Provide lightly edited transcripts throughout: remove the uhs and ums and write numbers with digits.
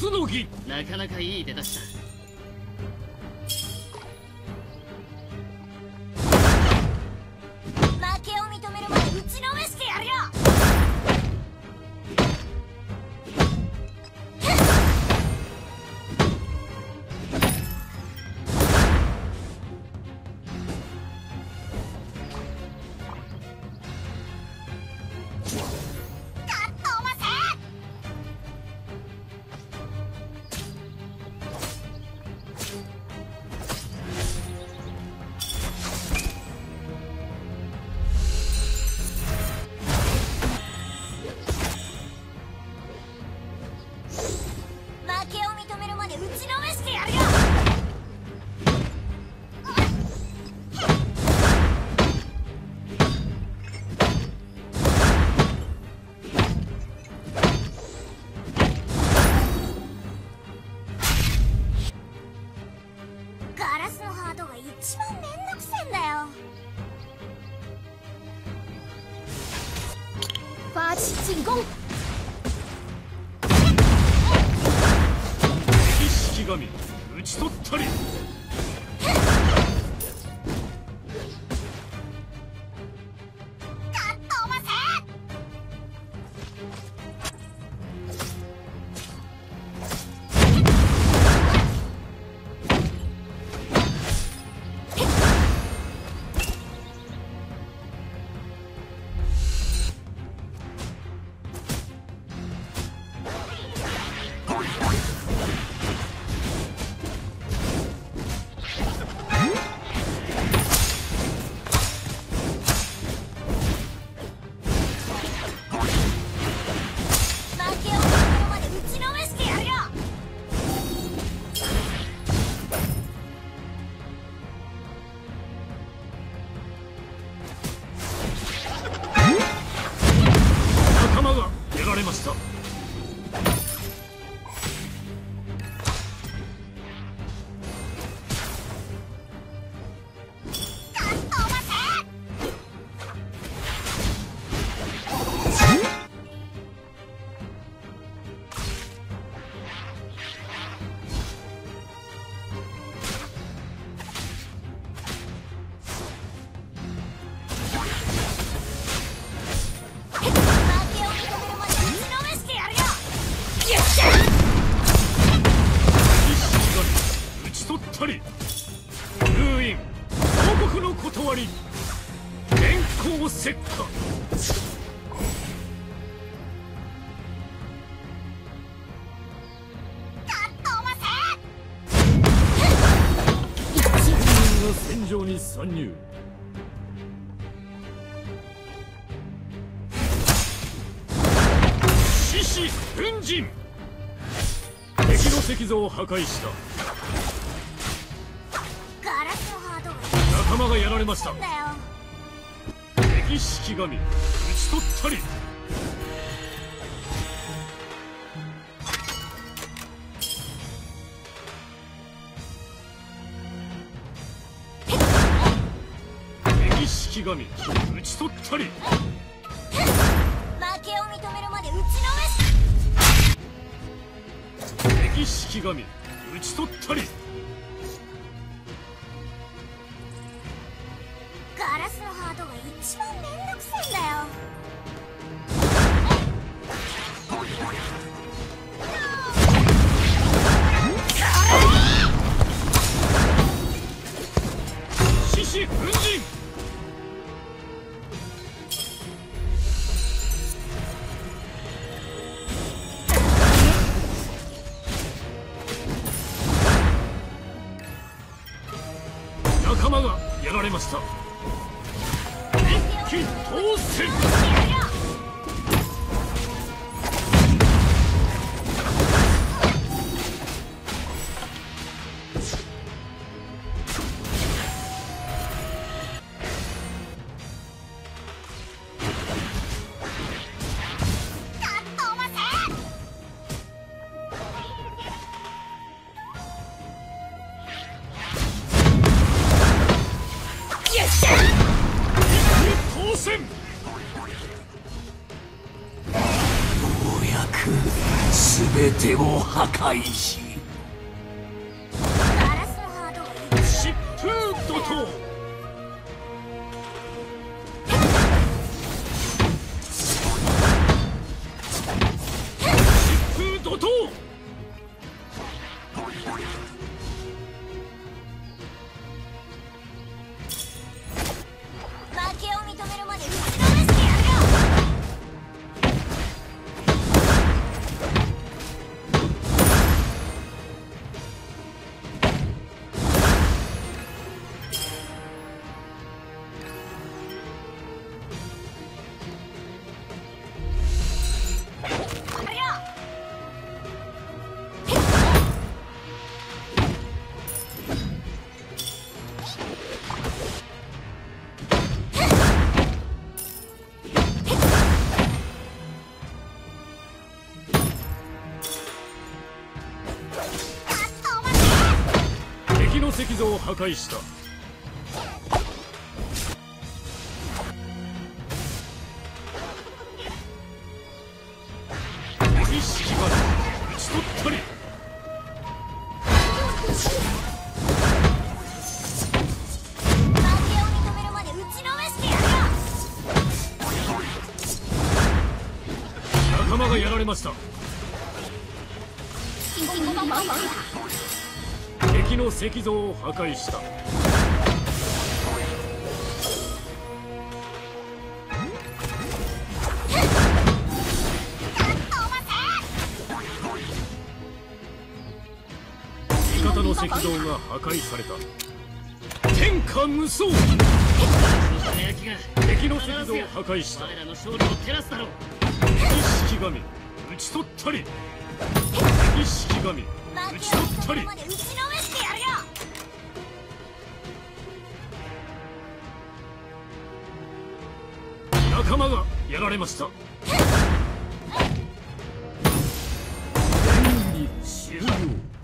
つの儀。 なかなかいい出だしだ。 負けを認めるまで打ちのめしてやるよ。一番めんどくせえんだよ。发起进攻。 敵式神討ち取ったり。封印王国の断り電光石火。軍が戦場に参入。獅子奮陣。敵の石像を破壊した。仲間がやられました。敵式神討ち取ったり。敵式神討ち取ったり。 負けを認めるまで打ちのめし。 敵式神討ち取ったり。 ガラスのハートが一番めんどくせえんだよ。 獅子奮陣。仲間がやられました。一気当選。当選。ようやく全てを破壊し、 ガラスのハードが疾風怒涛。疾風怒涛。 負けを認めるまで打ちのめしてやるよ。 敵の石像を破壊した。敵式が打ち取ったり。 負けを認めるまで打ちのめしてやるよ。 仲間がやられました。敵の石像を破壊した。味方の石像が破壊された。天下無双。敵の石像を破壊した。敵式神打ち取ったり。敵式神打ち取ったり。 まで打ちのめしてやるよ。 仲間がやられました。演技終了。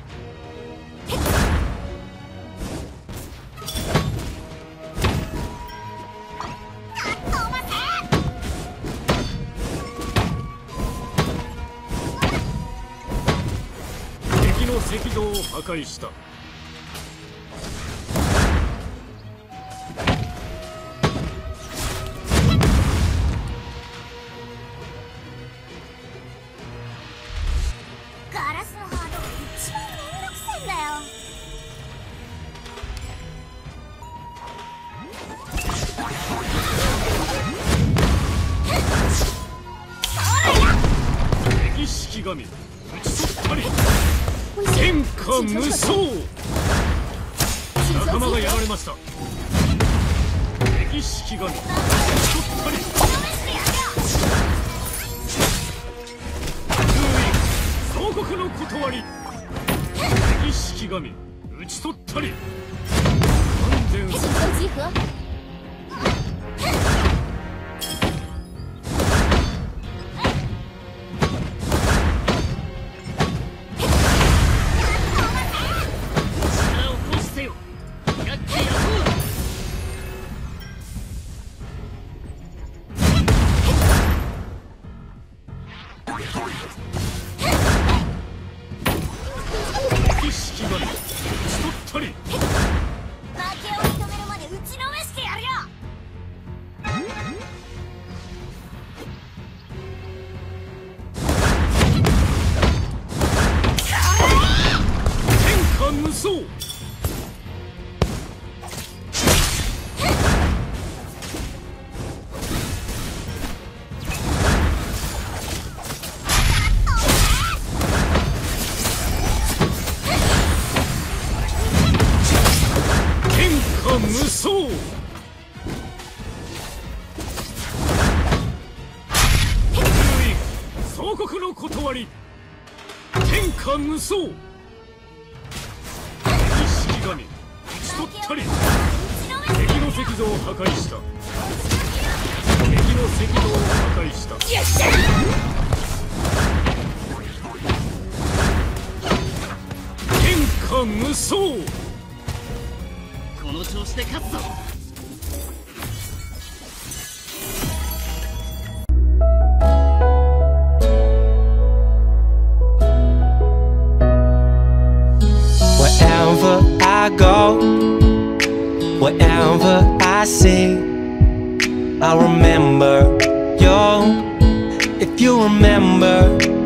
敵の石像を破壊した。 ガラスのハードが一番めんどくせえんだよ。 敵式神打ち取ったり。天下無双。仲間がやられました。敵式神打ち取ったり。封印総国の断り。敵式神打ち取ったり。完全请求集合。 敵式神打ち取ったり。 負けを認めるまで打ちのめしてやるよ。 天下無双。無双。封印総国の断り。天下無双。敵式神打ち取ったり。敵の石像を破壊した。敵の石像を破壊した。天下無双。 この調子で勝つぞ。 Whatever I see, I'll remember. Yo, if you remember